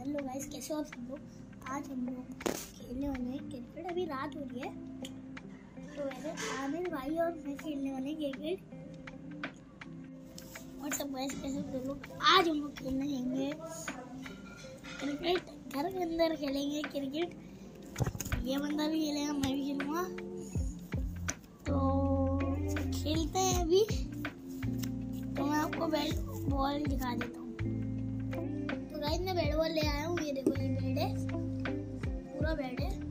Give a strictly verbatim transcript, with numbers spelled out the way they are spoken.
Hello guys, कैसे हो आप सब लोग। आज हम लोग खेलने वाले हैं क्रिकेट। अभी रात हो रही है तो वैसे आमिर भाई और मैं खेलने वाले हैं क्रिकेट। और सब गाइस कैसे हो लोग। आज हम लोग खेलने जाएंगे क्रिकेट, घर के अंदर खेलेंगे क्रिकेट। ये बंदा भी खेलेगा, मैं भी खेलूँगा। तो खेलते हैं अभी। तो मैं आपको बैट बॉल दिखा देता हूँ। तो गाइस मैं बैट बॉल ले आया हूँ। ये देखो, ये बैट है, पूरा बैट है।